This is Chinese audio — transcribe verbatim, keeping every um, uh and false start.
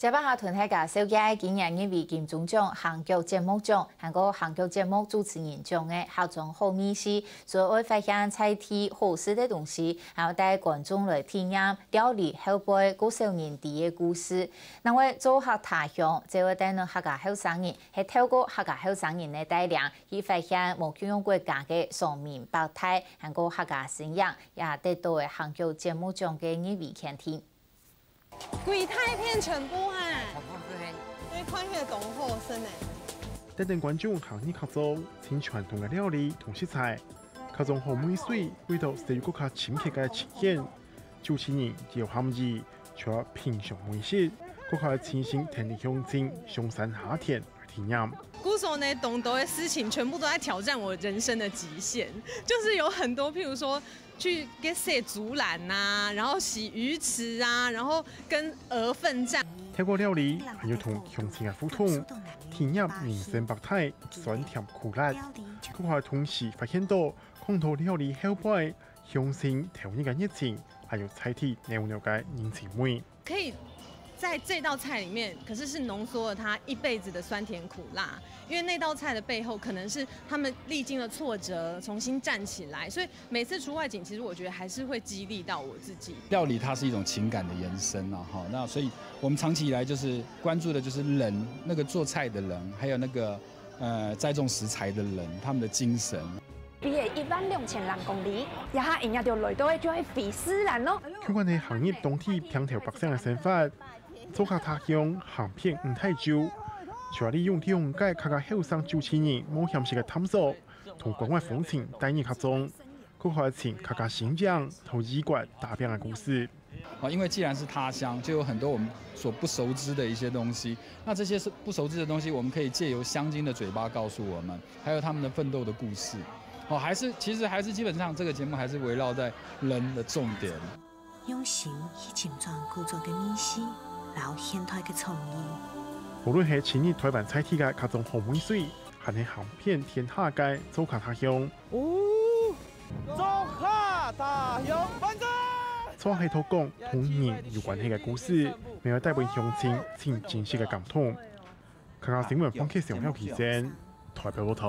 接把下屯喺個小姐今年因為金鐘獎、韓國節目獎，韓國韓國節目主持人獎嘅校長好面試，所以會發現菜體好食嘅東西，然後帶觀眾來體驗料理後輩古少年啲嘅故事。那為做客他鄉，就會帶到客家後生人，係透過客家後生人嘅帶領，去發現無共用國家嘅雙面百態，韓國客家信仰，也得到嘅韓國節目獎嘅入圍肯定。 鬼太片全部啊！你看起來懂好深誒。 帶領觀眾行入客座，請傳統嘅料理同食材，各種好美水，味道是有更加親切嘅呈現。主持人有含義，除了品嘗美食，更加親身聽你鄉親上山下田來體驗。 古時候呢，懂得的事情全部都在挑戰我人生的極限，就是有很多，譬如說去給洗竹籃啊，然後洗魚池啊，然後跟鵝糞戰。 透過料理，還有同鄉親嘅互動，體驗人生百態，酸甜苦辣。更加同時發現到，看到料理後輩鄉親投入嘅熱情，還有菜體牛牛嘅人情味。 可以在這道菜裡面，可是是濃縮了他一輩子的酸甜苦辣，因為那道菜的背後可能是他們歷經了挫折，重新站起來，所以每次出外景，其實我覺得還是會激勵到我自己。 料理它是一種情感的延伸啊，哈，那所以我們長期以來就是關注的就是人，那個做菜的人，還有那個呃栽種食材的人，他們的精神。 比嘅一萬兩千人公里，一下人家就來到就係肥斯蘭咯。 相關嘅行業當地平頭百姓嘅想法。做客他鄉行遍唔太久，除了利用利用介客家後生主持人冒險式嘅探索，同國外風情帶入客中，更開展客家信仰同異國大變嘅故事。 啊，因為既然是他鄉，就有很多我們所不熟知的一些東西。那這些是不熟知的東西，我們可以借由鄉親的嘴巴告訴我們，還有他們的奮鬥的故事。哦，還是其實還是基本上，這個節目還是圍繞在人的重點。 用心去精裝古早嘅美食。老現代嘅創意， 無論係前日台灣菜體嘅各種好美水，還係行遍天下界做客他鄉。 哦，做客他鄉，反正做係透過同人有關係嘅故事，未有帶俾鄉親真真實嘅感動。客家新聞方劇上了提升，台北路頭。